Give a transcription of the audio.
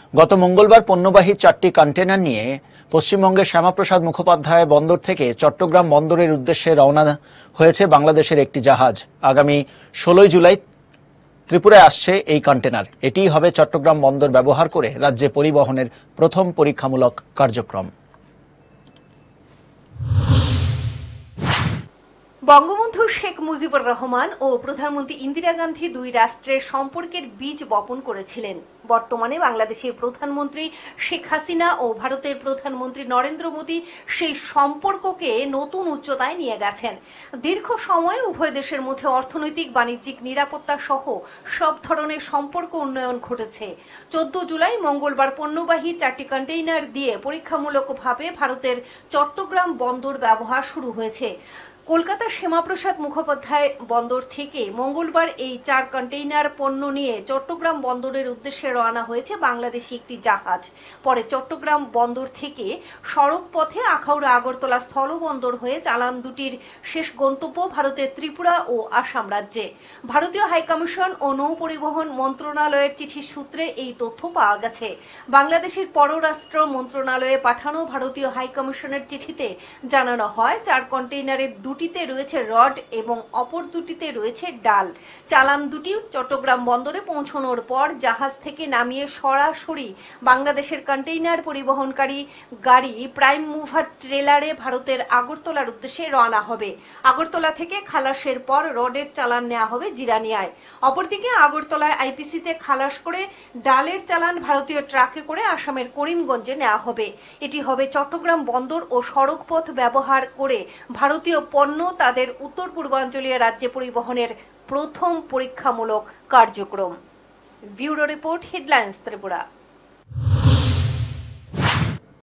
গত মঙ্গলবার পণ্যবাহী 4টি কন্টেনার নিয়ে পশ্চিমবঙ্গের শ্যামাপ্রসাদ মুখোপাধ্যায় বন্দর থেকে চট্টগ্রাম বন্দরের উদ্দেশ্যে রওনা হয়েছে বাংলাদেশের একটি জাহাজ। আগামী 16 জুলাই ত্রিপুরায় আসছে এই কন্টেনার। এটিই হবে চট্টগ্রাম বন্দর ব্যবহার করে রাজ্যে পরিবহনের প্রথম পরীক্ষামূলক কার্যক্রম। বঙ্গবন্ধু শেখ মুজিবুর রহমান ও প্রধানমন্ত্রী ইন্দিরা গান্ধী দুই রাষ্ট্রের সম্পর্কের বীজ বপন করেছিলেন। বর্তমানে বাংলাদেশের প্রধানমন্ত্রী শেখ হাসিনা ও ভারতের প্রধানমন্ত্রী নরেন্দ্র মোদী সেই সম্পর্ককে নতুন উচ্চতায় নিয়ে গেছেন। দীর্ঘ সময় উভয় দেশের মধ্যে অর্থনৈতিক, বাণিজ্যিক, নিরাপত্তা সহ সব ধরনের সম্পর্ক উন্নয়ন ঘটেছে। 14 জুলাই মঙ্গলবার পণ্যবাহী 4টি কন্টেইনার দিয়ে পরীক্ষামূলকভাবে ভারতের চট্টগ্রাম বন্দর ব্যবহার শুরু হয়েছে। কলকাতার শ্যামাপ্রসাদ মুখোপাধ্যায় বন্দর থেকে মঙ্গলবার এই 4 কন্টেইনার পণ্য নিয়ে চট্টগ্রাম বন্দরের উদ্দেশ্যে রওনা হয়েছে বাংলাদেশি একটি জাহাজ। পরে চট্টগ্রাম বন্দর থেকে সড়ক পথে আখাউড়া আগরতলা স্থলবন্দর হয়ে চালান দুটির শেষ গন্তব্য ভারতের ত্রিপুরা ও আসাম রাজ্যে। ভারতীয় হাইকমিশন ও নৌ পরিবহন মন্ত্রণালয়ের চিঠির সূত্রে এই তথ্য পাওয়া গেছে। বাংলাদেশের পররাষ্ট্র মন্ত্রণালয়ে পাঠানো ভারতীয় হাইকমিশনের চিঠিতে জানানো হয় 4 কন্টেইনারের দুটিতে রয়েছে রড এবং অপর দুটিতে রয়েছে ডাল। চালান দুটি চট্টগ্রাম বন্দরে পৌঁছানোর পর জাহাজ থেকে নামিয়ে সরাসরি বাংলাদেশের কন্টেইনার পরিবহনকারী গাড়ি প্রাইম মুভার ট্রেলারে ভারতের আগরতলার উদ্দেশ্যে রওনা হবে। আগরতলা থেকে খালাসের পর রডের চালান নেওয়া হবে জিরানিয়ায়। অপরদিকে আগরতলায় আইপিসিতে খালাস করে ডালের চালান ভারতীয় ট্রাকে করে আসামের করিমগঞ্জে নেওয়া হবে। এটি হবে চট্টগ্রাম বন্দর ও সড়ক পথ ব্যবহার করে ভারতীয় পণ্য তাদের উত্তর পূর্বাঞ্চলীয় রাজ্যে পরিবহনের প্রথম পরীক্ষামূলক কার্যক্রম। Bureau report, headlines Tripura.